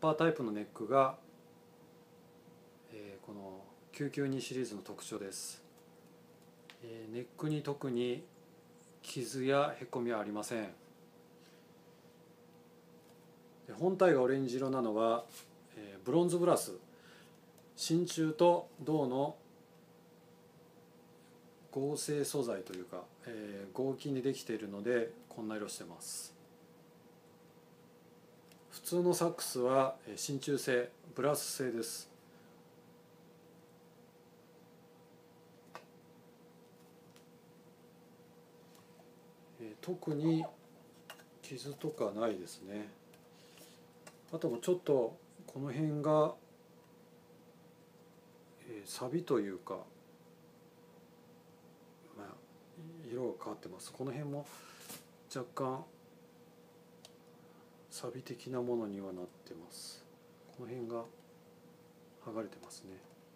パータイプのネックが、この992シリーズの特徴です。ネックに特に傷やへこみはありません。本体がオレンジ色なのは、ブロンズブラス、真鍮と銅の合成素材というか、合金でできているのでこんな色してます。普通のサックスは真鍮製、ブラス製です。特に傷とかないですね。あともちょっとこの辺が錆というか、色が変わってます。この辺も若干錆的なものにはなってます。この辺が剥がれてますね。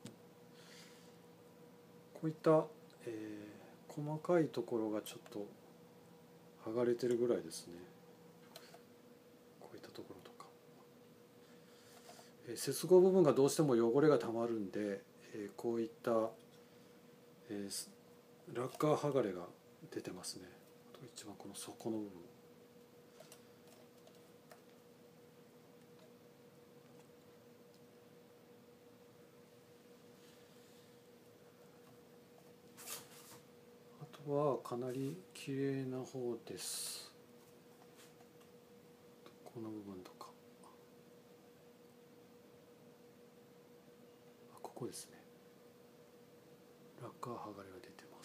こういった、細かいところがちょっと剥がれてるぐらいですね。こういったところとか、接合部分がどうしても汚れがたまるんで、こういった、ラッカー剥がれが出てますね。あと一番この底の部分、あとはかなり綺麗な方です。この部分とか、ここですね。ラッカー剥がれが出てます。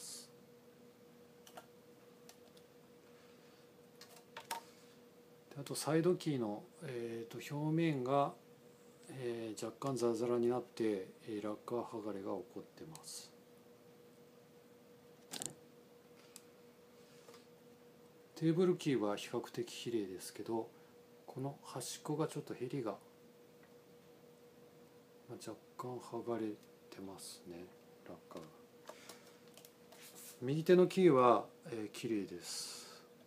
あとサイドキーの、表面が、若干ザラザラになって、ラッカー剥がれが起こってます。テーブルキーは比較的綺麗ですけど、この端っこがちょっとヘリが若干剥がれてますね、ラッカーが。右手のキーは、綺麗です。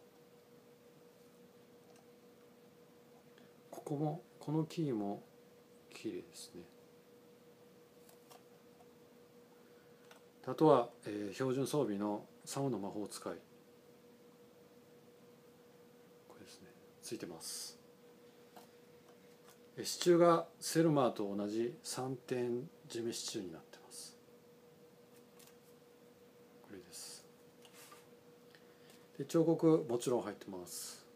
このキーも綺麗ですね。あとは、標準装備のサムの魔法使い、これですね、ついてます。支柱がセルマーと同じ3点締め支柱になってます。これです。で、彫刻もちろん入ってます。